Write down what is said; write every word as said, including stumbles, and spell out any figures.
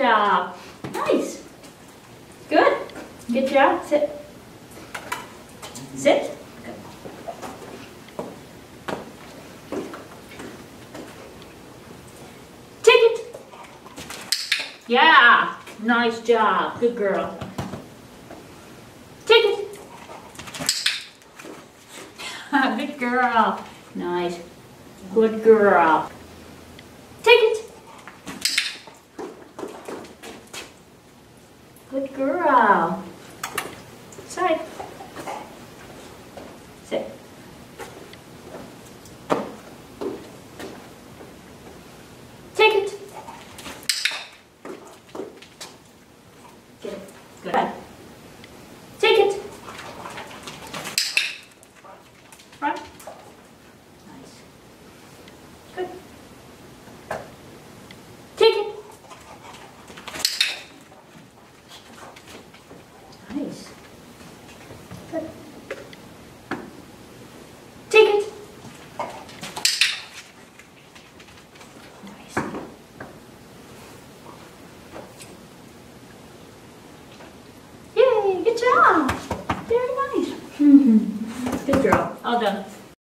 job. Nice. Good. Good job. Sit. Sit. Good. Take it. Yeah. Nice job. Good girl. Take it. Good girl. Nice. Good girl. Take it. Good girl. Side. Sit. Take it. Get it. Good. Take it. Front. Nice. Good. Take it. Nice. Good. Take it. Nice. Yay, good job. Very nice. Good girl. All done.